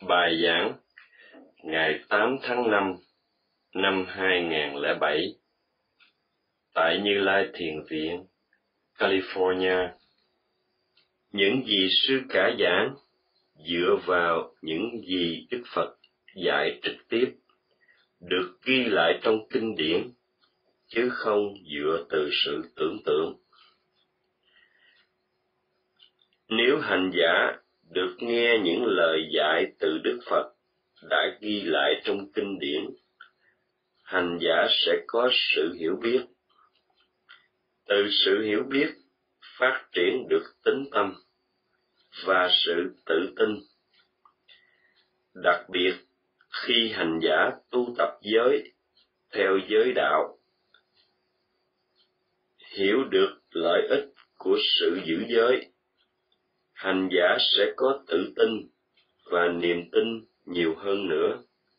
Bài giảng ngày 8 tháng 5 năm 2007 tại Như Lai Thiền Viện, California. Những gì sư cả giảng dựa vào những gì Đức Phật dạy trực tiếp, được ghi lại trong kinh điển, chứ không dựa từ sự tưởng tượng. Nếu hành giả được nghe những lời dạy từ Đức Phật đã ghi lại trong kinh điển, hành giả sẽ có sự hiểu biết. Từ sự hiểu biết phát triển được tín tâm và sự tự tin. Đặc biệt khi hành giả tu tập giới theo giới đạo, hiểu được lợi ích của sự giữ giới, hành giả sẽ có tự tin và niềm tin nhiều hơn nữa.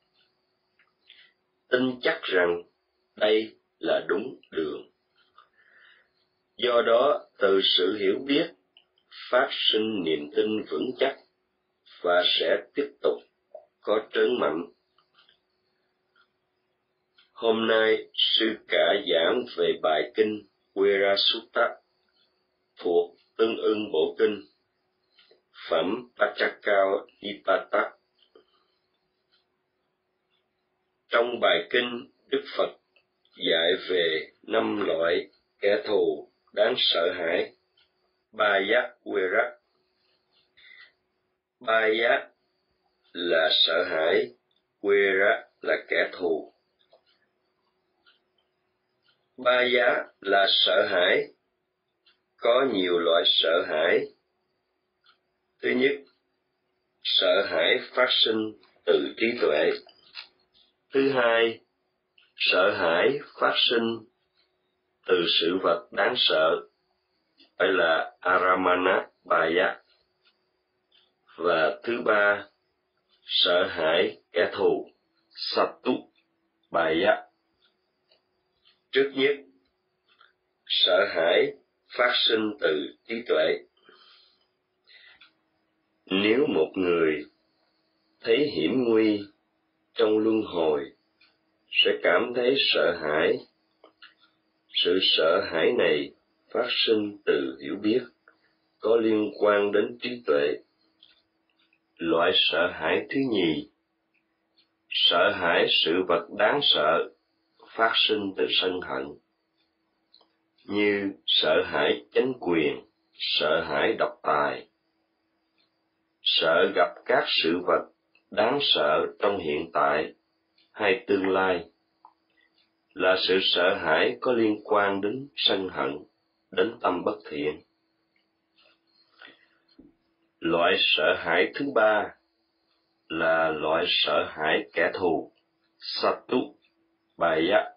Tin chắc rằng đây là đúng đường. Do đó, từ sự hiểu biết phát sinh niềm tin vững chắc và sẽ tiếp tục có trớn mạnh. Hôm nay, sư cả giảng về bài kinh Quera Sutta thuộc tương ưng bộ kinh phẩm Pachakao Nipata. Trong bài kinh, Đức Phật dạy về 5 loại kẻ thù đáng sợ hãi. Baya Quera. Baya là sợ hãi, Quera là kẻ thù. Baya là sợ hãi. Có nhiều loại sợ hãi. Thứ nhất, sợ hãi phát sinh từ trí tuệ. Thứ hai, sợ hãi phát sinh từ sự vật đáng sợ, phải là Aramana Baya. Và thứ ba, sợ hãi kẻ thù, Sattu Baya. Trước nhất, sợ hãi phát sinh từ trí tuệ. Nếu một người thấy hiểm nguy trong luân hồi, sẽ cảm thấy sợ hãi. Sự sợ hãi này phát sinh từ hiểu biết, có liên quan đến trí tuệ. Loại sợ hãi thứ nhì, sợ hãi sự vật đáng sợ, phát sinh từ sân hận, như sợ hãi chánh quyền, sợ hãi độc tài. Sợ gặp các sự vật đáng sợ trong hiện tại hay tương lai, là sự sợ hãi có liên quan đến sân hận, đến tâm bất thiện. Loại sợ hãi thứ ba là loại sợ hãi kẻ thù, Sattu Baya.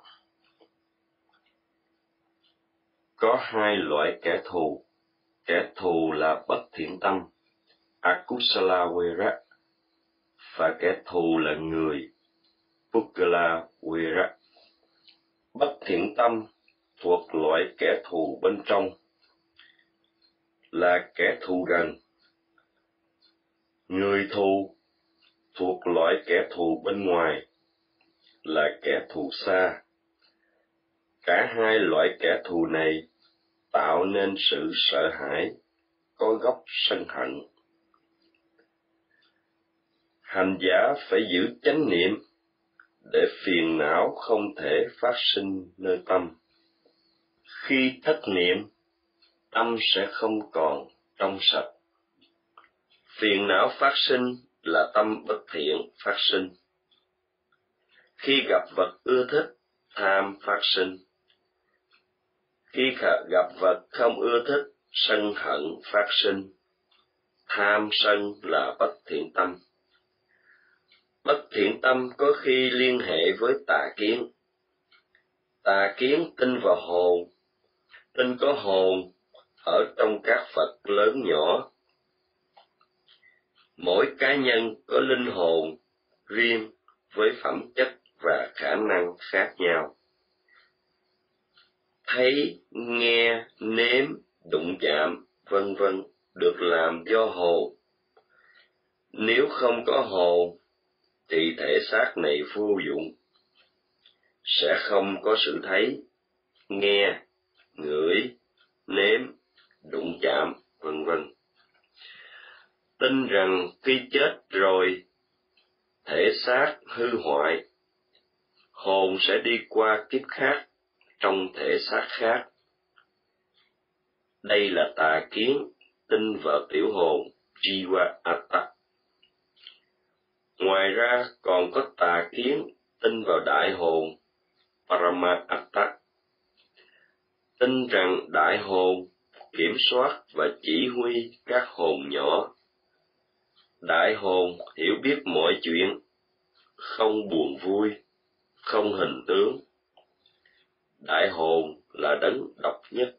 Có hai loại kẻ thù. Kẻ thù là bất thiện tâm, Akusala Quera, và kẻ thù là người, Pukkala Quera. Bất thiện tâm thuộc loại kẻ thù bên trong, là kẻ thù gần. Người thù thuộc loại kẻ thù bên ngoài, là kẻ thù xa. Cả hai loại kẻ thù này tạo nên sự sợ hãi, có gốc sân hận. Hành giả phải giữ chánh niệm để phiền não không thể phát sinh nơi tâm. Khi thất niệm, tâm sẽ không còn trong sạch. Phiền não phát sinh là tâm bất thiện phát sinh. Khi gặp vật ưa thích, tham phát sinh. Khi gặp vật không ưa thích, sân hận phát sinh. Tham sân là bất thiện tâm. Bất thiện tâm có khi liên hệ với tà kiến. Tà kiến tin vào hồn, tin có hồn ở trong các Phật lớn nhỏ. Mỗi cá nhân có linh hồn riêng với phẩm chất và khả năng khác nhau. Thấy, nghe, nếm, đụng chạm, vân vân được làm do hồn. Nếu không có hồn, thì thể xác này vô dụng, sẽ không có sự thấy, nghe, ngửi, nếm, đụng chạm, vân vân. Tin rằng khi chết rồi, thể xác hư hoại, hồn sẽ đi qua kiếp khác trong thể xác khác. Đây là tà kiến tin vào tiểu hồn Jiva Atta. Ngoài ra còn có tà kiến tin vào đại hồn Parama Atta, tin rằng đại hồn kiểm soát và chỉ huy các hồn nhỏ. Đại hồn hiểu biết mọi chuyện, không buồn vui, không hình tướng. Đại hồn là đấng độc nhất.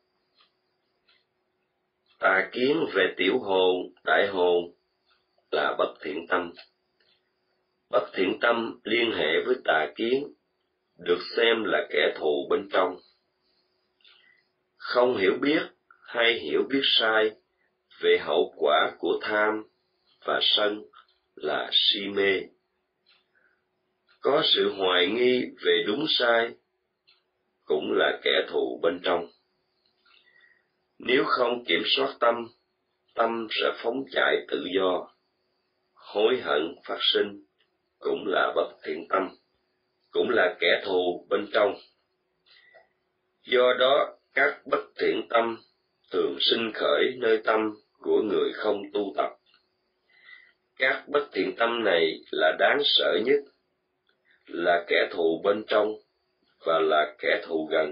Tà kiến về tiểu hồn, đại hồn là bất thiện tâm. Bất thiện tâm liên hệ với tà kiến, được xem là kẻ thù bên trong. Không hiểu biết hay hiểu biết sai về hậu quả của tham và sân là si mê. Có sự hoài nghi về đúng sai cũng là kẻ thù bên trong. Nếu không kiểm soát tâm, tâm sẽ phóng chạy tự do. Hối hận phát sinh cũng là bất thiện tâm, cũng là kẻ thù bên trong. Do đó, các bất thiện tâm thường sinh khởi nơi tâm của người không tu tập. Các bất thiện tâm này là đáng sợ nhất, là kẻ thù bên trong và là kẻ thù gần.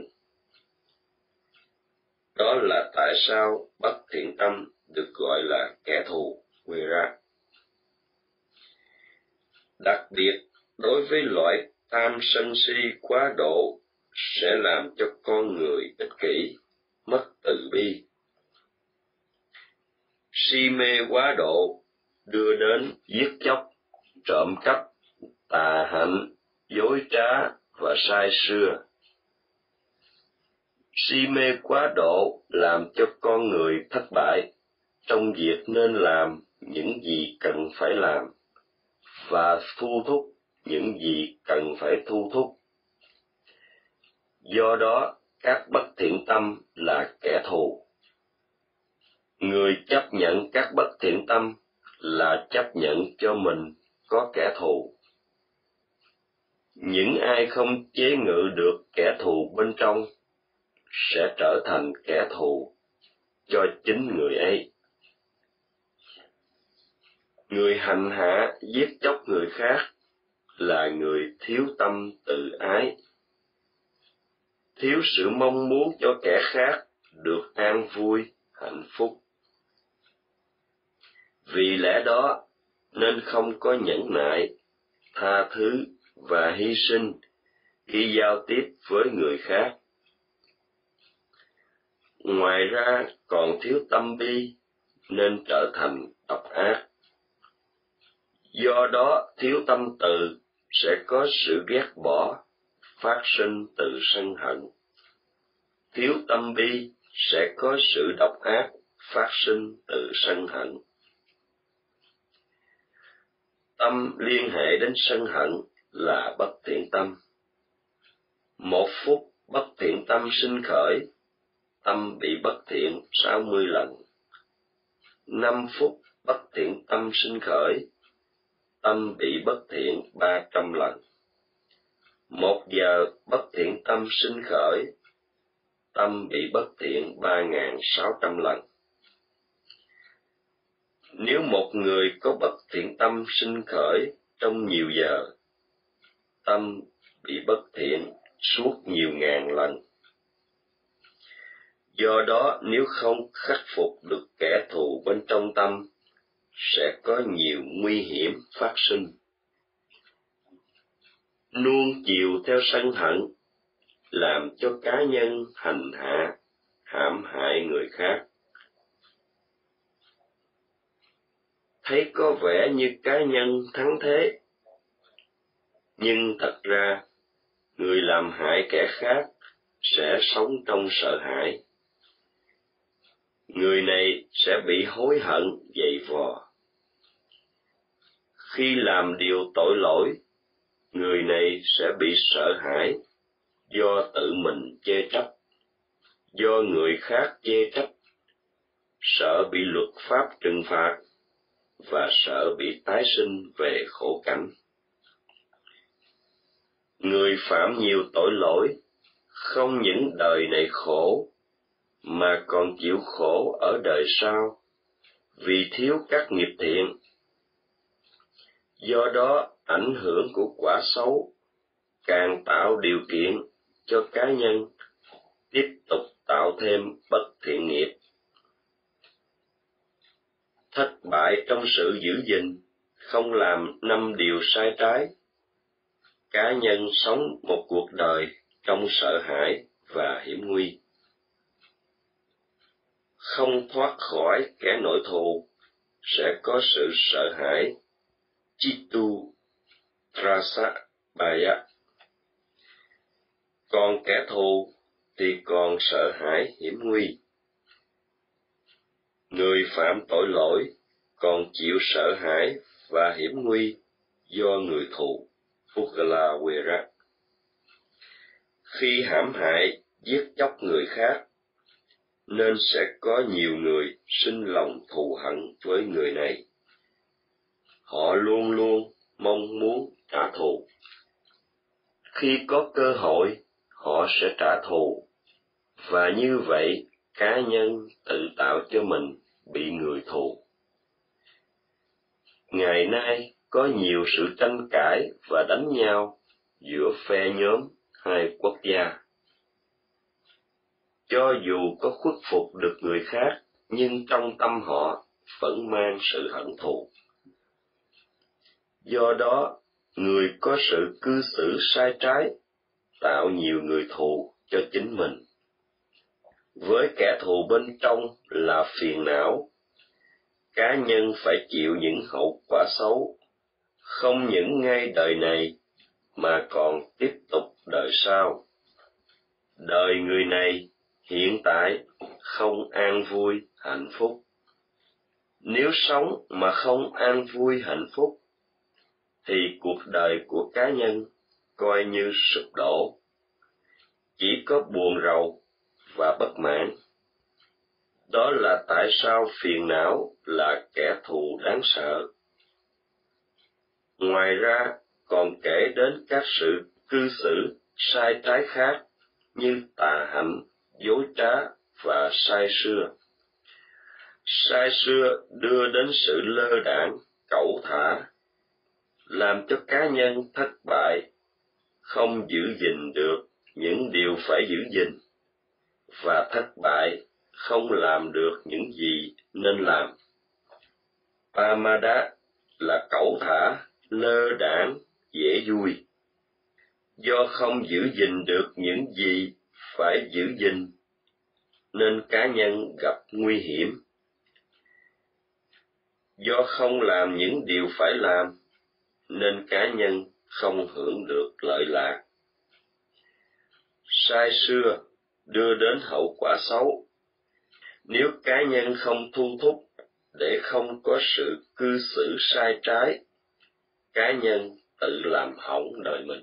Đó là tại sao bất thiện tâm được gọi là kẻ thù Vira. Đặc biệt, đối với loại tham sân si quá độ sẽ làm cho con người ích kỷ, mất từ bi. Si mê quá độ đưa đến giết chóc, trộm cắp, tà hạnh, dối trá và sai xưa. Si mê quá độ làm cho con người thất bại trong việc nên làm những gì cần phải làm và thu thúc những gì cần phải thu thúc. Do đó, các bất thiện tâm là kẻ thù. Người chấp nhận các bất thiện tâm là chấp nhận cho mình có kẻ thù. Những ai không chế ngự được kẻ thù bên trong sẽ trở thành kẻ thù cho chính người ấy. Người hành hạ giết chóc người khác là người thiếu tâm tự ái, thiếu sự mong muốn cho kẻ khác được an vui, hạnh phúc. Vì lẽ đó, nên không có nhẫn nại, tha thứ và hy sinh khi giao tiếp với người khác. Ngoài ra còn thiếu tâm bi, nên trở thành độc ác. Do đó, thiếu tâm từ sẽ có sự ghét bỏ, phát sinh từ sân hận. Thiếu tâm bi sẽ có sự độc ác, phát sinh từ sân hận. Tâm liên hệ đến sân hận là bất thiện tâm. 1 phút bất thiện tâm sinh khởi, tâm bị bất thiện 60 lần. 5 phút bất thiện tâm sinh khởi, tâm bị bất thiện 300 lần. 1 giờ bất thiện tâm sinh khởi, tâm bị bất thiện 3.600 lần. Nếu một người có bất thiện tâm sinh khởi trong nhiều giờ, tâm bị bất thiện suốt nhiều ngàn lần. Do đó, nếu không khắc phục được kẻ thù bên trong tâm, sẽ có nhiều nguy hiểm phát sinh. Nuông chiều theo sân hận, làm cho cá nhân hành hạ, hãm hại người khác. Thấy có vẻ như cá nhân thắng thế, nhưng thật ra, người làm hại kẻ khác sẽ sống trong sợ hãi. Người này sẽ bị hối hận dày vò. Khi làm điều tội lỗi, người này sẽ bị sợ hãi do tự mình chê trách, do người khác chê trách, sợ bị luật pháp trừng phạt và sợ bị tái sinh về khổ cảnh. Người phạm nhiều tội lỗi không những đời này khổ mà còn chịu khổ ở đời sau vì thiếu các nghiệp thiện. Do đó, ảnh hưởng của quả xấu càng tạo điều kiện cho cá nhân tiếp tục tạo thêm bất thiện nghiệp. Thất bại trong sự giữ gìn, không làm 5 điều sai trái. Cá nhân sống một cuộc đời trong sợ hãi và hiểm nguy. Không thoát khỏi kẻ nội thù, sẽ có sự sợ hãi, chitu trasa baya. Còn kẻ thù thì còn sợ hãi hiểm nguy. Người phạm tội lỗi còn chịu sợ hãi và hiểm nguy do người thù, Pugala Wera. Khi hãm hại, giết chóc người khác, nên sẽ có nhiều người sinh lòng thù hận với người này. Họ luôn luôn mong muốn trả thù. Khi có cơ hội, họ sẽ trả thù, và như vậy cá nhân tự tạo cho mình bị người thù. Ngày nay có nhiều sự tranh cãi và đánh nhau giữa phe nhóm hai quốc gia. Cho dù có khuất phục được người khác, nhưng trong tâm họ vẫn mang sự hận thù. Do đó, người có sự cư xử sai trái tạo nhiều người thù cho chính mình. Với kẻ thù bên trong là phiền não, cá nhân phải chịu những hậu quả xấu, không những ngay đời này mà còn tiếp tục đời sau. Đời người này hiện tại không an vui, hạnh phúc. Nếu sống mà không an vui, hạnh phúc, thì cuộc đời của cá nhân coi như sụp đổ, chỉ có buồn rầu và bất mãn. Đó là tại sao phiền não là kẻ thù đáng sợ. Ngoài ra, còn kể đến các sự cư xử sai trái khác như tà hạnh, dối trá và sai xưa. Sai xưa đưa đến sự lơ đãng, cẩu thả, làm cho cá nhân thất bại, không giữ gìn được những điều phải giữ gìn, và thất bại không làm được những gì nên làm. Pamada là cẩu thả, lơ đãng, dễ vui. Do không giữ gìn được những gì phải giữ gìn, nên cá nhân gặp nguy hiểm. Do không làm những điều phải làm, nên cá nhân không hưởng được lợi lạc. Sai xưa đưa đến hậu quả xấu. Nếu cá nhân không thu thúc để không có sự cư xử sai trái, cá nhân tự làm hỏng đời mình.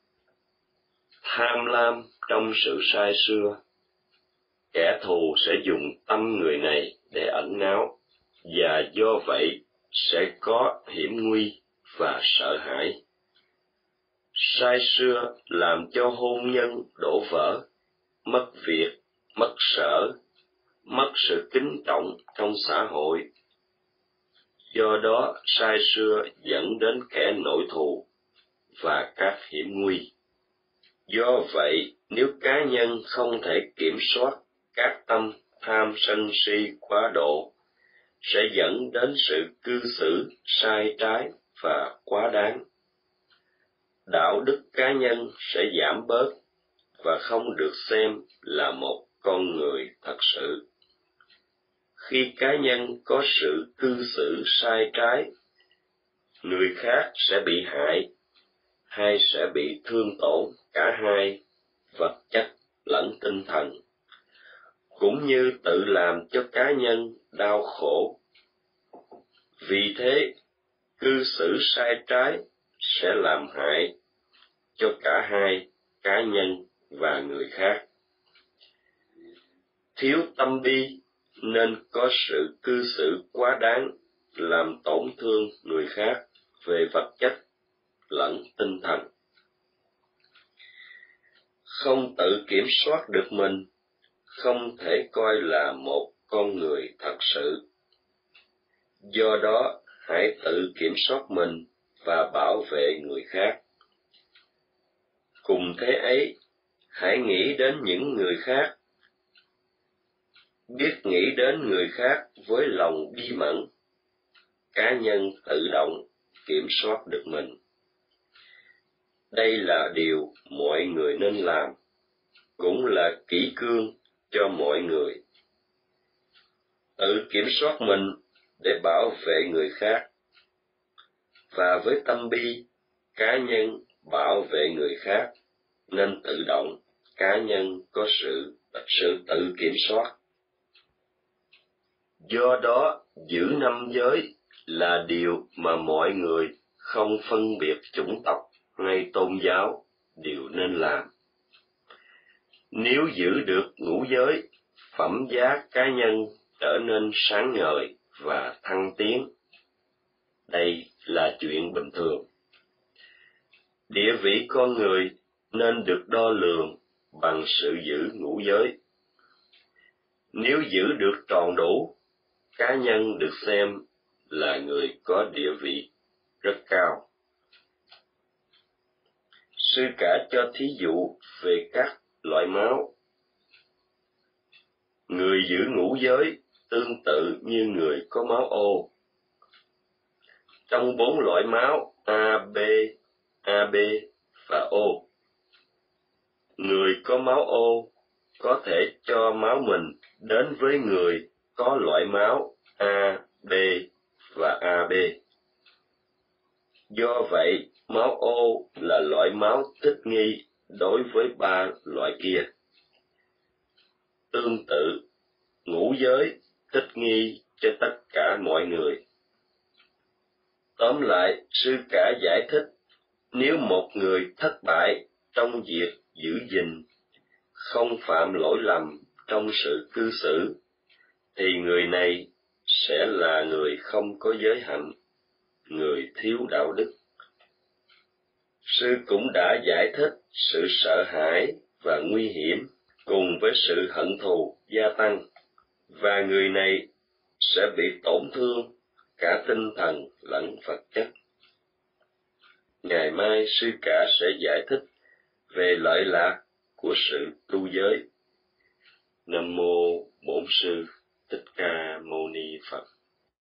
Tham lam trong sự sai xưa, kẻ thù sẽ dùng tâm người này để ẩn náu, và do vậy sẽ có hiểm nguy và sợ hãi. Sai xưa làm cho hôn nhân đổ vỡ, mất việc, mất sở, mất sự kính trọng trong xã hội. Do đó, sai xưa dẫn đến kẻ nội thù và các hiểm nguy. Do vậy, nếu cá nhân không thể kiểm soát các tâm tham sân si quá độ, sẽ dẫn đến sự cư xử sai trái và quá đáng. Đạo đức cá nhân sẽ giảm bớt và không được xem là một con người thật sự. Khi cá nhân có sự cư xử sai trái, người khác sẽ bị hại, hay sẽ bị thương tổn cả hai, vật chất lẫn tinh thần, cũng như tự làm cho cá nhân đau khổ. Vì thế, cư xử sai trái sẽ làm hại cho cả hai cá nhân và người khác. Thiếu tâm bi nên có sự cư xử quá đáng, làm tổn thương người khác về vật chất lẫn tinh thần. Không tự kiểm soát được mình, không thể coi là một con người thật sự. Do đó, hãy tự kiểm soát mình và bảo vệ người khác. Cùng thế ấy, hãy nghĩ đến những người khác. Biết nghĩ đến người khác với lòng bi mẫn, cá nhân tự động kiểm soát được mình. Đây là điều mọi người nên làm, cũng là kỷ cương cho mọi người. Tự kiểm soát mình để bảo vệ người khác, và với tâm bi, cá nhân bảo vệ người khác, nên tự động cá nhân có sự tự kiểm soát. Do đó, giữ năm giới là điều mà mọi người không phân biệt chủng tộc hay tôn giáo đều nên làm. Nếu giữ được ngũ giới, phẩm giá cá nhân trở nên sáng ngời và thăng tiến. Đây là chuyện bình thường. Địa vị con người nên được đo lường bằng sự giữ ngũ giới. Nếu giữ được tròn đủ, cá nhân được xem là người có địa vị rất cao. Sư cả cho thí dụ về các loại máu. Người giữ ngũ giới tương tự như người có máu O. Trong 4 loại máu AB, AB và O, người có máu O có thể cho máu mình đến với người có loại máu A, B và AB. Do vậy, máu O là loại máu thích nghi đối với 3 loại kia. Tương tự, ngũ giới thích nghi cho tất cả mọi người. Tóm lại, sư cả giải thích, nếu một người thất bại trong việc giữ gìn, không phạm lỗi lầm trong sự cư xử, thì người này sẽ là người không có giới hạnh, người thiếu đạo đức. Sư cũng đã giải thích sự sợ hãi và nguy hiểm cùng với sự hận thù gia tăng, và người này sẽ bị tổn thương cả tinh thần lẫn vật chất. Ngày mai sư cả sẽ giải thích về lợi lạc của sự tu giới. Nam mô Bổn Sư Thích Ca Mâu Ni Phật.